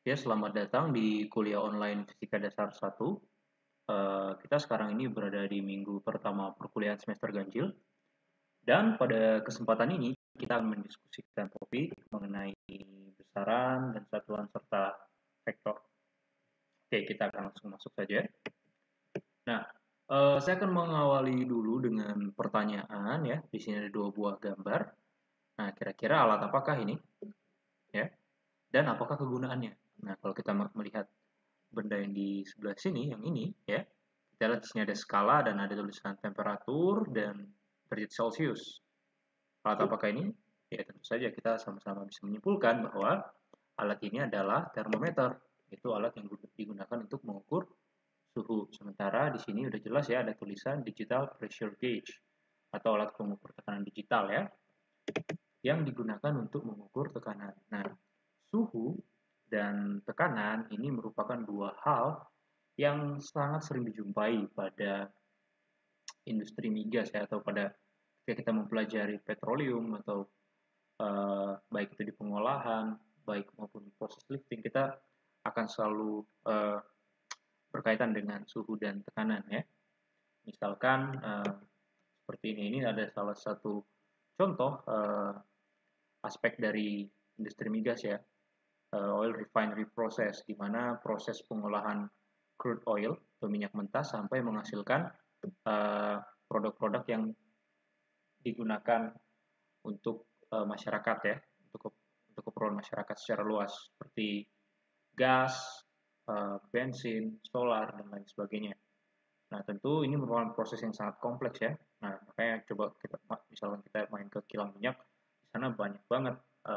Ya, selamat datang di kuliah online Fisika Dasar 1. Kita sekarang ini berada di minggu pertama perkuliahan semester ganjil. Dan pada kesempatan ini, kita akan mendiskusikan topik mengenai besaran dan satuan serta vektor. Oke, kita akan langsung masuk saja. Nah, saya akan mengawali dulu dengan pertanyaan ya. Di sini ada dua buah gambar. Nah, kira-kira alat apakah ini? Ya, dan apakah kegunaannya? Nah, kalau kita melihat benda yang di sebelah sini, yang ini, ya, kita lihat di sini ada skala dan ada tulisan temperatur dan derajat Celcius. Alat apakah ini? Ya, tentu saja kita sama-sama bisa menyimpulkan bahwa alat ini adalah termometer. Itu alat yang digunakan untuk mengukur suhu. Sementara di sini udah jelas ya ada tulisan digital pressure gauge atau alat pengukur tekanan digital ya, yang digunakan untuk mengukur tekanan. Nah, suhu dan tekanan ini merupakan dua hal yang sangat sering dijumpai pada industri migas ya, atau pada ketika kita mempelajari petroleum atau baik itu di pengolahan, baik maupun di proses lifting, kita akan selalu berkaitan dengan suhu dan tekanan ya. Misalkan seperti ini ada salah satu contoh aspek dari industri migas ya, oil refinery process, di mana proses pengolahan crude oil atau minyak mentah sampai menghasilkan produk-produk yang digunakan untuk masyarakat ya, untuk keperluan masyarakat secara luas seperti gas, bensin, solar dan lain sebagainya. Nah, tentu ini merupakan proses yang sangat kompleks ya. Nah, makanya coba kita misalkan kita main ke kilang minyak, di sana banyak banget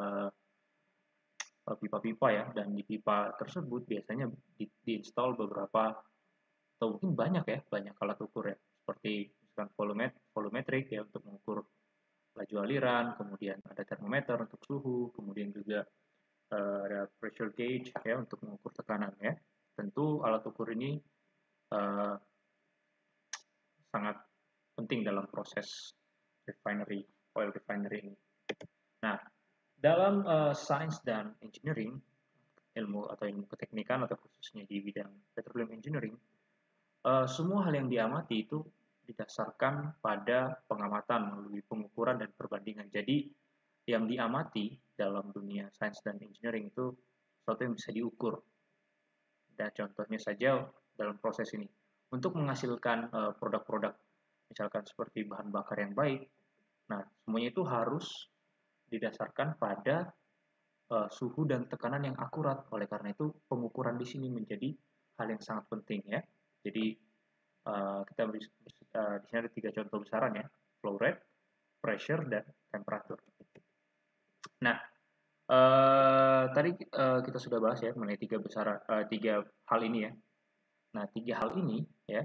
pipa-pipa ya, dan di pipa tersebut biasanya diinstal beberapa atau mungkin banyak ya, banyak alat ukur ya, seperti misalkan volumetric ya untuk mengukur laju aliran, kemudian ada termometer untuk suhu, kemudian juga ada pressure gauge ya untuk mengukur tekanan ya. Tentu alat ukur ini uh, sangat penting dalam proses oil refinery ini. Nah, dalam sains dan engineering, ilmu keteknikan atau khususnya di bidang petroleum engineering, semua hal yang diamati itu didasarkan pada pengamatan melalui pengukuran dan perbandingan. Jadi yang diamati dalam dunia sains dan engineering itu sesuatu yang bisa diukur. Dan contohnya saja dalam proses ini, untuk menghasilkan produk-produk misalkan seperti bahan bakar yang baik, nah semuanya itu harus didasarkan pada suhu dan tekanan yang akurat. Oleh karena itu pengukuran di sini menjadi hal yang sangat penting ya. Jadi kita di sini ada 3 contoh besaran ya, flow rate, pressure, dan temperatur. Nah, tadi kita sudah bahas ya mengenai tiga hal ini ya. Nah, 3 hal ini ya,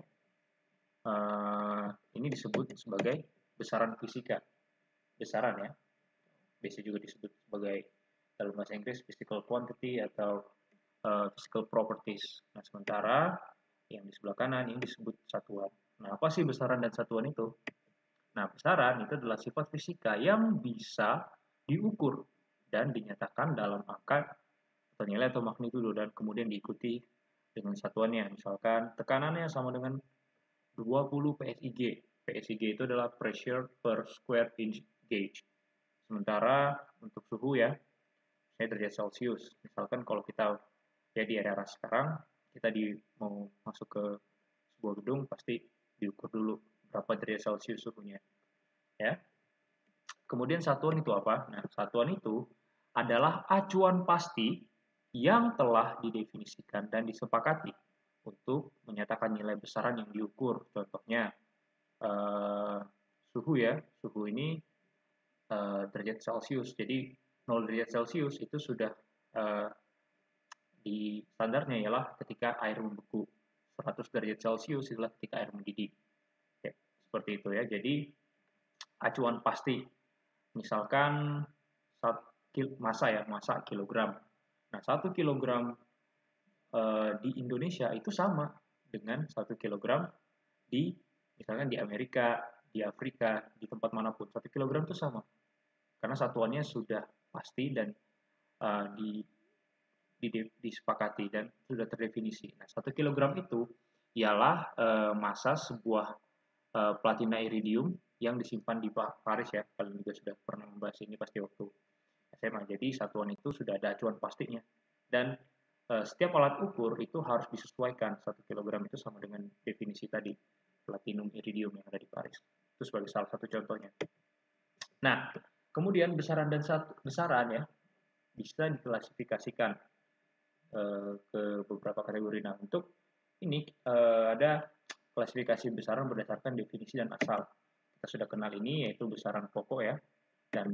ini disebut sebagai besaran fisika. Besaran ya, biasa juga disebut sebagai dalam bahasa Inggris physical quantity atau physical properties. Nah, sementara yang di sebelah kanan ini disebut satuan. Nah, apa sih besaran dan satuan itu? Nah, besaran itu adalah sifat fisika yang bisa diukur dan dinyatakan dalam angka atau nilai atau magnitudo dan kemudian diikuti dengan satuannya. Misalkan tekanannya sama dengan 20 PSIG. PSIG itu adalah pressure per square inch gauge. Sementara untuk suhu ya, saya derajat Celcius. Misalkan kalau kita ya di era sekarang, kita mau masuk ke sebuah gedung pasti diukur dulu berapa derajat Celcius suhunya. Ya. Kemudian satuan itu apa? Nah, satuan itu adalah acuan pasti yang telah didefinisikan dan disepakati untuk menyatakan nilai besaran yang diukur. Contohnya suhu ya, suhu ini derajat Celcius. Jadi 0 derajat Celcius itu sudah di standarnya ialah ketika air membeku. 100 derajat Celcius adalah ketika air mendidih. Ya, seperti itu ya. Jadi acuan pasti. Misalkan massa kilogram. Nah, 1 kilogram di Indonesia itu sama dengan 1 kilogram di misalkan di Amerika, di Afrika, di tempat manapun. 1 kilogram itu sama. Karena satuannya sudah pasti dan disepakati dan sudah terdefinisi. Nah, 1 kilogram itu ialah massa sebuah platina iridium yang disimpan di Paris ya. Kalian juga sudah pernah membahas ini pasti waktu SMA. Jadi satuan itu sudah ada acuan pastinya. Dan setiap alat ukur itu harus disesuaikan. 1 kilogram itu sama dengan definisi tadi, platinum iridium yang ada di Paris. Itu sebagai salah satu contohnya. Nah, kemudian besaran ya bisa diklasifikasikan ke beberapa kategori. Nah, untuk ini ada klasifikasi besaran berdasarkan definisi dan asal. Kita sudah kenal ini, yaitu besaran pokok ya, dan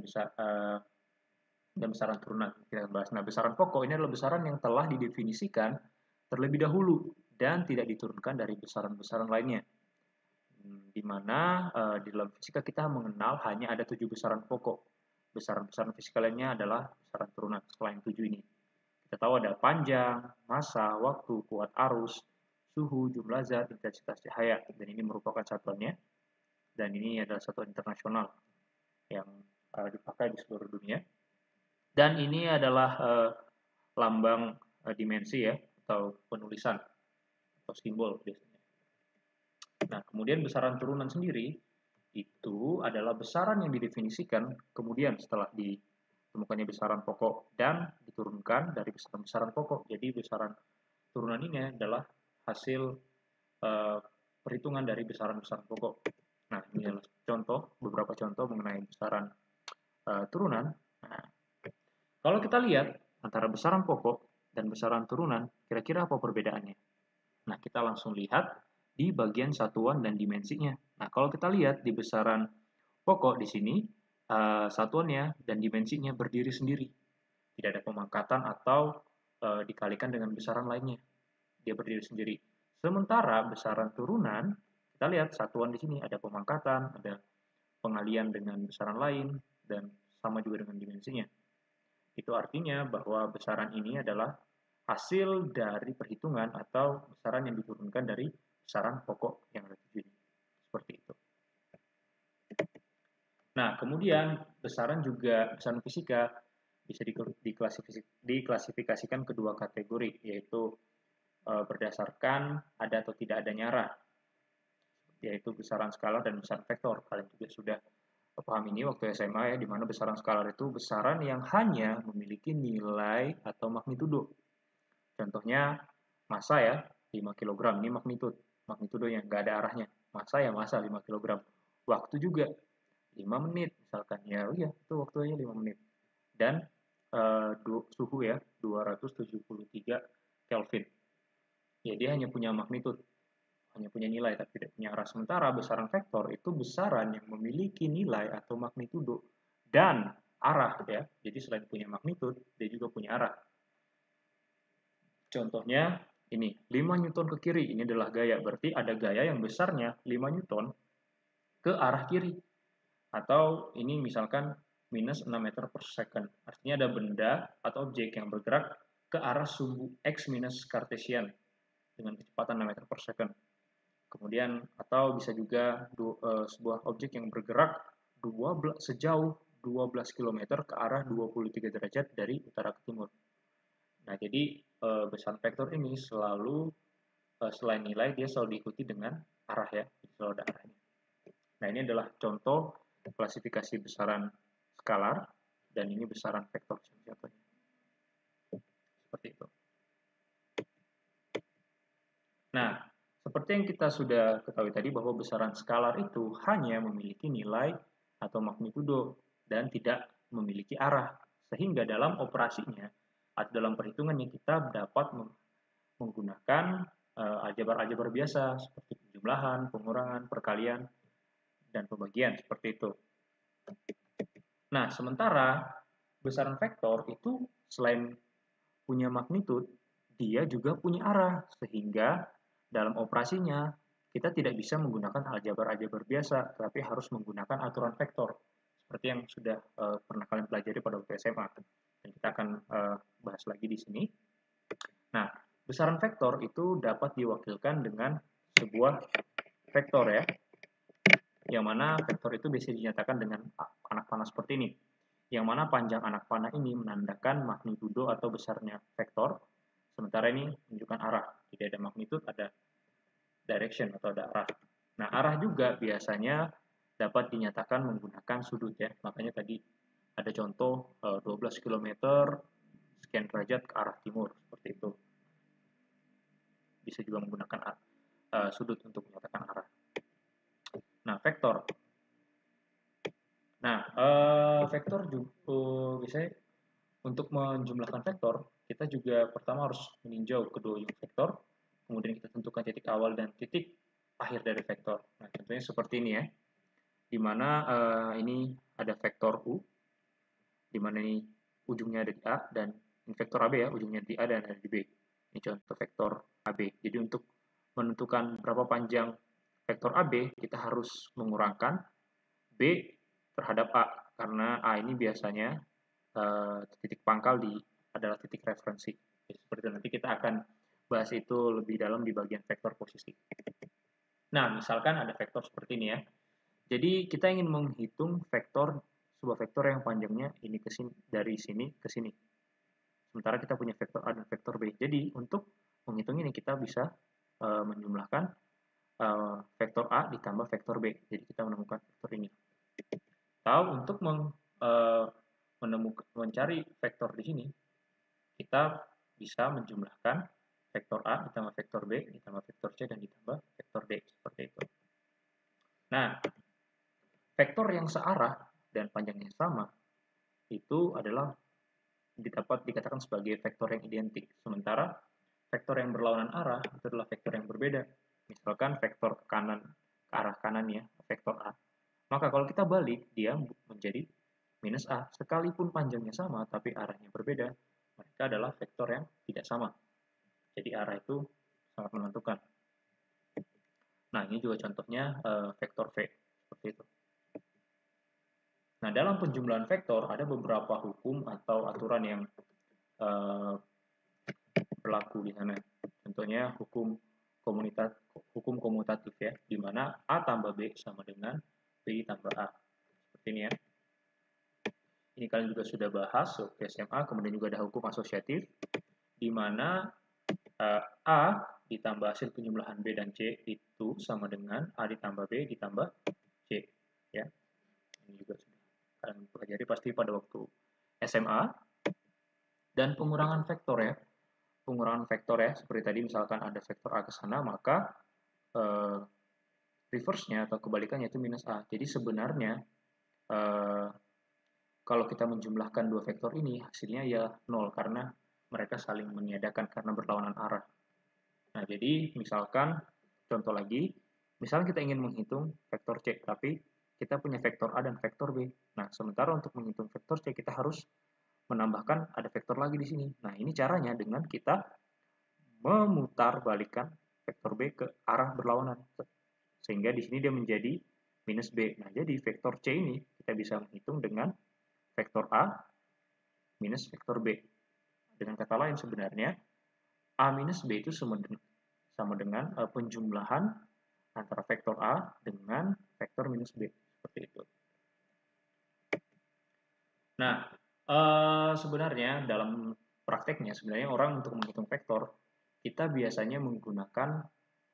besaran turunan. Kita bahas. Nah, besaran pokok ini adalah besaran yang telah didefinisikan terlebih dahulu dan tidak diturunkan dari besaran-besaran lainnya. Di mana di dalam fisika kita mengenal hanya ada 7 besaran pokok. Besaran-besaran fisika lainnya adalah besaran turunan selain 7 ini. Kita tahu ada panjang, massa, waktu, kuat arus, suhu, jumlah zat, intensitas cahaya, dan ini merupakan satuannya. Dan ini adalah satuan internasional yang dipakai di seluruh dunia. Dan ini adalah lambang dimensi ya, atau penulisan atau simbol biasanya. Nah, kemudian besaran turunan sendiri itu adalah besaran yang didefinisikan kemudian setelah ditemukannya besaran pokok dan diturunkan dari besaran-besaran pokok. Jadi besaran turunan ini adalah hasil perhitungan dari besaran-besaran pokok. Nah, ini adalah beberapa contoh mengenai besaran turunan. Nah, kalau kita lihat antara besaran pokok dan besaran turunan, kira-kira apa perbedaannya? Nah, kita langsung lihat di bagian satuan dan dimensinya. Nah, kalau kita lihat di besaran pokok di sini, satuannya dan dimensinya berdiri sendiri. Tidak ada pemangkatan atau dikalikan dengan besaran lainnya. Dia berdiri sendiri. Sementara besaran turunan, kita lihat satuan di sini ada pemangkatan, ada pengalian dengan besaran lain, dan sama juga dengan dimensinya. Itu artinya bahwa besaran ini adalah hasil dari perhitungan atau besaran yang diturunkan dari besaran pokok yang ada di sini. Seperti itu. Nah, kemudian besaran fisika bisa diklasifikasikan kedua kategori, yaitu berdasarkan ada atau tidak adanya arah, yaitu besaran skalar dan besaran vektor. Kalian juga sudah paham ini waktu SMA ya, di mana besaran skalar itu besaran yang hanya memiliki nilai atau magnitudo. Contohnya massa ya, 5 kg, ini magnitudonya, nggak ada arahnya. Massa ya massa 5 kg. Waktu juga 5 menit misalkan, ya itu waktunya 5 menit. Dan suhu ya, 273 Kelvin. Ya, dia hanya punya magnitud, hanya punya nilai tapi tidak punya arah. Sementara besaran vektor itu besaran yang memiliki nilai atau magnitudo dan arah ya. Jadi selain punya magnitud, dia juga punya arah. Contohnya ini, 5 Newton ke kiri, ini adalah gaya. Berarti ada gaya yang besarnya 5 Newton ke arah kiri. Atau ini misalkan minus 6 meter per second. Artinya ada benda atau objek yang bergerak ke arah sumbu X minus Cartesian dengan kecepatan 6 meter per second. Kemudian atau bisa juga sebuah objek yang bergerak sejauh 12 km ke arah 23 derajat dari utara ke timur. Nah, jadi besaran vektor ini selalu selain nilai dia selalu diikuti dengan arah ya, selalu ada arahnya. Nah, ini adalah contoh klasifikasi besaran skalar dan ini besaran vektor contohnya. Seperti itu. Nah, seperti yang kita sudah ketahui tadi bahwa besaran skalar itu hanya memiliki nilai atau magnitudo dan tidak memiliki arah. Sehingga dalam operasinya atau dalam perhitungannya kita dapat menggunakan aljabar-aljabar biasa seperti penjumlahan, pengurangan, perkalian, dan pembagian seperti itu. Nah, sementara besaran vektor itu selain punya magnitud, dia juga punya arah, sehingga dalam operasinya kita tidak bisa menggunakan aljabar-aljabar biasa, tapi harus menggunakan aturan vektor, seperti yang sudah pernah kalian pelajari pada waktu SMA. Dan kita akan bahas lagi di sini. Nah, besaran vektor itu dapat diwakilkan dengan sebuah vektor ya, yang mana vektor itu bisa dinyatakan dengan anak panah seperti ini, yang mana panjang anak panah ini menandakan magnitudo atau besarnya vektor, Sementara ini menunjukkan arah. Jadi ada magnitude, ada direction atau ada arah. Nah, arah juga biasanya dapat dinyatakan menggunakan sudut ya. Makanya tadi ada contoh 12 km sekian derajat ke arah timur seperti itu. Bisa juga menggunakan sudut untuk menyatakan arah. Nah, vektor. Nah, vektor juga biasanya untuk menjumlahkan vektor, kita juga pertama harus meninjau kedua unit vektor, kemudian kita tentukan titik awal dan titik akhir dari vektor. Nah, contohnya seperti ini ya, di mana ini ada vektor U, di mana ini ujungnya ada di A, dan ini vektor AB ya, ujungnya di A dan ada di B. Ini contoh vektor AB. Jadi untuk menentukan berapa panjang vektor AB, kita harus mengurangkan B terhadap A, karena A ini biasanya titik pangkal adalah titik referensi. Jadi, seperti itu. Nanti kita akan bahas itu lebih dalam di bagian vektor posisi. Nah, misalkan ada vektor seperti ini ya. Jadi kita ingin menghitung sebuah vektor yang panjangnya ini ke sini, dari sini ke sini. Sementara kita punya vektor A dan vektor B. Jadi untuk menghitung ini kita bisa menjumlahkan vektor A ditambah vektor B. Jadi kita menemukan vektor ini. Tahu untuk mencari vektor di sini, kita bisa menjumlahkan vektor A ditambah vektor B ditambah vektor C dan ditambah vektor D seperti itu. Nah, vektor yang searah dan panjangnya sama itu adalah dapat dikatakan sebagai vektor yang identik. Sementara vektor yang berlawanan arah itu adalah vektor yang berbeda. Misalkan vektor ke kanan, ke arah kanan ya, vektor A. Maka kalau kita balik, dia menjadi minus A. Sekalipun panjangnya sama, tapi arahnya berbeda, mereka adalah vektor yang tidak sama. Jadi arah itu sangat menentukan. Nah, ini juga contohnya vektor V. Seperti itu. Nah, dalam penjumlahan vektor, ada beberapa hukum atau aturan yang berlaku di sana. Contohnya hukum komutatif ya, di mana A tambah B sama dengan B tambah A. Seperti ini ya. Ini kalian juga sudah bahas waktu SMA, kemudian juga ada hukum asosiatif, di mana A ditambah hasil penjumlahan B dan C itu sama dengan A ditambah B ditambah C. Ya. Ini juga sudah kalian pelajari pasti pada waktu SMA. Dan pengurangan vektor ya. Pengurangan vektor ya, seperti tadi misalkan ada vektor A ke sana, maka reverse-nya atau kebalikannya itu minus A. Jadi sebenarnya kalau kita menjumlahkan dua vektor ini, hasilnya ya 0 karena mereka saling meniadakan karena berlawanan arah. Nah, jadi misalkan contoh lagi, misalnya kita ingin menghitung vektor C, tapi kita punya vektor A dan vektor B. Nah, sementara untuk menghitung vektor C, kita harus menambahkan ada vektor lagi di sini. Nah, ini caranya dengan kita memutar balikan vektor B ke arah berlawanan. Sehingga di sini dia menjadi minus B. Nah, jadi vektor C ini kita bisa menghitung dengan vektor A minus vektor B. Dengan kata lain sebenarnya, A minus B itu sama dengan penjumlahan antara vektor A dengan vektor minus B. Seperti itu. Nah, sebenarnya dalam prakteknya, sebenarnya orang untuk menghitung vektor, kita biasanya menggunakan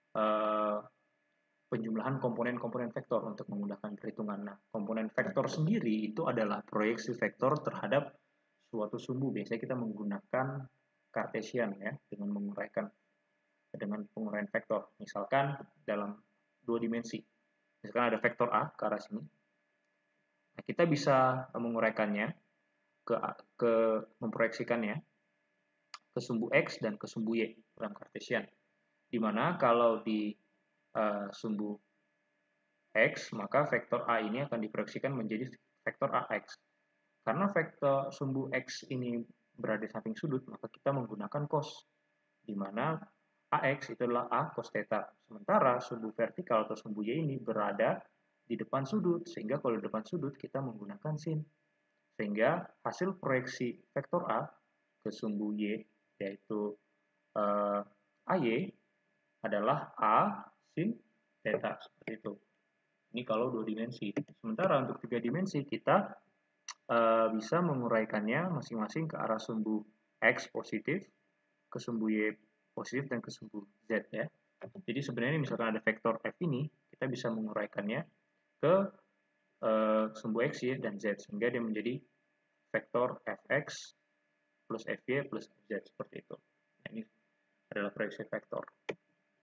penjumlahan komponen-komponen vektor untuk memudahkan perhitungan. Nah, komponen vektor sendiri itu adalah proyeksi vektor terhadap suatu sumbu. Biasanya kita menggunakan Cartesian ya, dengan penguraian vektor. Misalkan dalam dua dimensi. Misalkan ada vektor A ke arah sini. Nah, kita bisa menguraikannya memproyeksikannya ke sumbu X dan ke sumbu Y dalam Cartesian. Dimana kalau di sumbu X, maka vektor A ini akan diproyeksikan menjadi vektor AX. Karena vektor sumbu X ini berada di samping sudut, maka kita menggunakan cos, di mana AX itu adalah A cos theta. Sementara sumbu vertikal atau sumbu Y ini berada di depan sudut, sehingga kalau di depan sudut kita menggunakan sin. Sehingga hasil proyeksi vektor A ke sumbu Y, yaitu AY, adalah A sin theta. Seperti itu. Ini kalau dua dimensi. Sementara untuk tiga dimensi kita bisa menguraikannya masing-masing ke arah sumbu X positif kesumbu Y positif dan kesumbu Z ya. Jadi sebenarnya misalkan ada vektor F ini, kita bisa menguraikannya ke sumbu X, Y, dan Z, sehingga dia menjadi vektor Fx plus Fy plus Fz seperti itu. Nah, ini adalah proyeksi vektor.